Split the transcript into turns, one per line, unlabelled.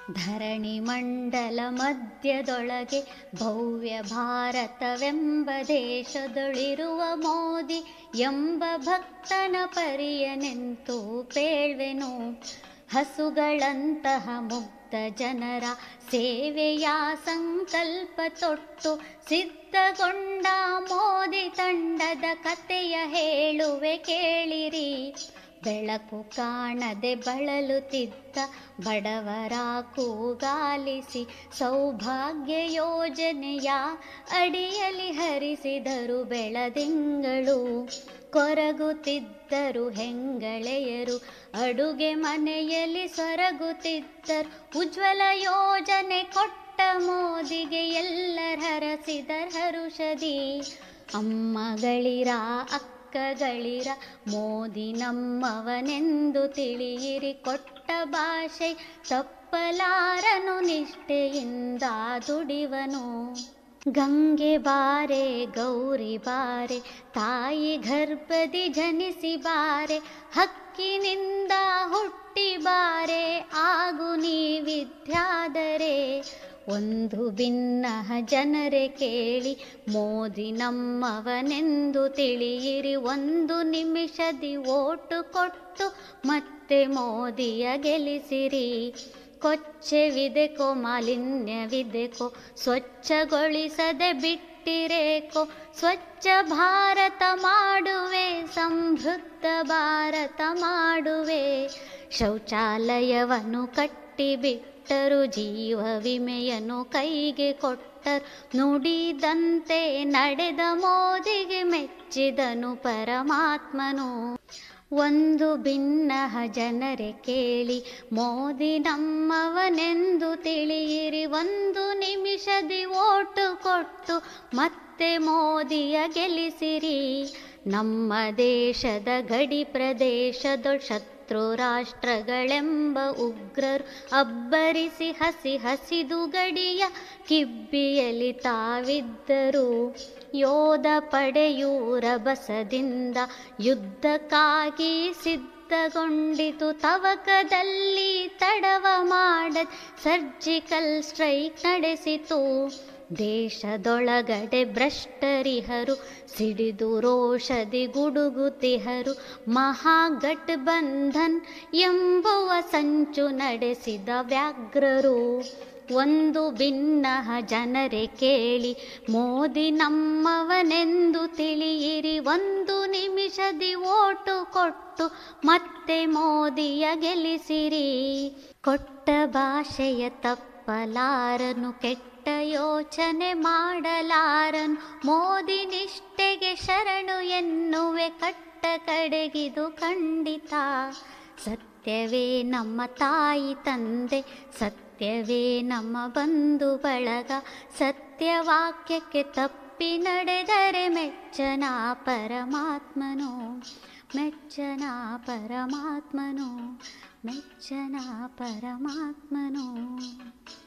ಧರಣಿ ಮಂಡಲ ಮಧ್ಯದೊಳಗೆ ಭವ್ಯ ಭಾರತವೆಂಬ ದೇಶದೊಳಿರುವ ಮೋದಿ ಎಂಬ ಭಕ್ತನ ಪರಿಯನೆಂತೂ ಪೇಳ್ವೆನು. ಹಸುಗಳಂತಹ ಮುಗ್ಧ ಜನರ ಸೇವೆಯ ಸಂಕಲ್ಪ ತೊಟ್ಟು ಸಿದ್ಧಗೊಂಡ ಮೋದಿ ತಂಡದ ಕತೆಯ ಹೇಳುವೆ ಕೇಳಿರಿ. ಬೆಳಕು ಕಾಣದೆ ಬಳಲುತ್ತಿದ್ದ ಬಡವರ ಕೂಗಾಲಿಸಿ ಸೌಭಾಗ್ಯ ಯೋಜನೆಯ ಅಡಿಯಲ್ಲಿ ಹರಿಸಿದರು ಬೆಳದಿಂಗಳು. ಕೊರಗುತ್ತಿದ್ದರು ಹೆಂಗಳೆಯರು, ಅಡುಗೆ ಮನೆಯಲ್ಲಿ ಸೊರಗುತ್ತಿದ್ದರು. ಉಜ್ವಲ ಯೋಜನೆ ಕೊಟ್ಟ ಮೋದಿಗೆ ಎಲ್ಲರ ಹರಸಿದರ ಹರುಷದಿ. ಅಮ್ಮಗಳಿರ ಅಕ್ಕಗಳಿರ ಮೋದಿ ನಮ್ಮವನೆಂದು ತಿಳಿಯಿರಿ. ಕೊಟ್ಟ ಭಾಷೆ ತಪ್ಪಲಾರನು, ನಿಷ್ಠೆಯಿಂದ ದುಡಿವನು. ಗಂಗೆ ಬಾರೆ ಗೌರಿ ಬಾರೆ, ತಾಯಿ ಗರ್ಭದಿ ಜನಿಸಿ ಬಾರೆ. ಹಕ್ಕಿನಿಂದ ಹುಟ್ಟಿ ಬಾರೆ, ಆಗು ನೀ ವಿದ್ಯಾಧರೆ. ಒಂದು ಭಿನ್ನ ಜನರೇ ಕೇಳಿ, ಮೋದಿ ನಮ್ಮವನೆಂದು ತಿಳಿಯಿರಿ. ಒಂದು ನಿಮಿಷದಿ ಓಟು ಕೊಟ್ಟು ಮತ್ತೆ ಮೋದಿಯ ಗೆಲ್ಲಿಸಿರಿ. ಕೊಚ್ಚೆವಿದೆಕೋ ಮಾಲಿನ್ಯವಿದೆಕೋ, ಸ್ವಚ್ಛಗೊಳಿಸದೆ ಬಿಟ್ಟಿರೇಕೋ. ಸ್ವಚ್ಛ ಭಾರತ ಮಾಡುವೆ, ಸಮೃದ್ಧ ಭಾರತ ಮಾಡುವೆ. ಶೌಚಾಲಯವನ್ನು ಕಟ್ಟಿಬಿಟ್ಟರು, ಜೀವ ವಿಮೆಯನ್ನು ಕೈಗೆ ಕೊಟ್ಟರು. ನುಡಿದಂತೆ ನಡೆದ ಮೋದಿಗೆ ಮೆಚ್ಚಿದನು ಪರಮಾತ್ಮನು. ಒಂದು ಭಿನ್ನ ಜನರೇ ಕೇಳಿ, ಮೋದಿ ನಮ್ಮವನೆಂದು ತಿಳಿಯಿರಿ. ಒಂದು ನಿಮಿಷದಿ ಓಟು ಕೊಟ್ಟು ಮತ್ತೆ ಮೋದಿಯ ಗೆಲ್ಲಿಸಿರಿ. ನಮ್ಮ ದೇಶದ ಗಡಿ ಪ್ರದೇಶದ ಶತ್ರು ರಾಷ್ಟ್ರಗಳೆಂಬ ಉಗ್ರರು ಅಬ್ಬರಿಸಿ ಹಸಿದು ಗಡಿಯ ಕಿಬ್ಬಿಯಲ್ಲಿ ತಾವಿದ್ದರು. ಯೋಧ ಪಡೆಯು ರಭಸದಿಂದ ಯುದ್ಧಕ್ಕಾಗಿ ಸಿದ್ಧಗೊಂಡಿತು. ತವಕದಲ್ಲಿ ತಡವ ಮಾಡದೆ ಸರ್ಜಿಕಲ್ ಸ್ಟ್ರೈಕ್ ನಡೆಸಿತು. ದೇಶದೊಳಗಡೆ ಭ್ರಷ್ಟರಿಹರು ಸಿಡಿದು ರೋಷದಿ ಗುಡುಗುತಿಹರು. ಮಹಾಗಠಬಂಧನ್ ಎಂಬುವ ಸಂಚು ನಡೆಸಿದ ವ್ಯಾಘ್ರರು. ಒಂದು ಭಿನ್ನ ಜನರೇ ಕೇಳಿ, ಮೋದಿ ನಮ್ಮವನೆಂದು ತಿಳಿಯಿರಿ. ಒಂದು ನಿಮಿಷದಿ ಓಟು ಕೊಟ್ಟು ಮತ್ತೆ ಮೋದಿಯ ಗೆಲ್ಲಿಸಿರಿ. ಕೊಟ್ಟ ಭಾಷೆಯ ತಪ್ಪಲಾರನು, ಕೆಟ್ಟ ಯೋಚನೆ ಮಾಡಲಾರನು. ಮೋದಿ ನಿಷ್ಠೆಗೆ ಶರಣು ಎನ್ನುವೆ, ಕಟ್ಟ ಕಡೆಗಿದು ಖಂಡಿತ. ಸತ್ಯವೇ ನಮ್ಮ ತಾಯಿ ತಂದೆ, ಸತ್ಯವೇ ನಮ್ಮ ಬಂಧು ಬಳಗ. ಸತ್ಯವಾಕ್ಯಕ್ಕೆ ತಪ್ಪಿ ನಡೆದರೆ ಮೆಚ್ಚನ ಪರಮಾತ್ಮನು, ಮೆಚ್ಚನ ಪರಮಾತ್ಮನು, ಮೆಚ್ಚನ ಪರಮಾತ್ಮನು.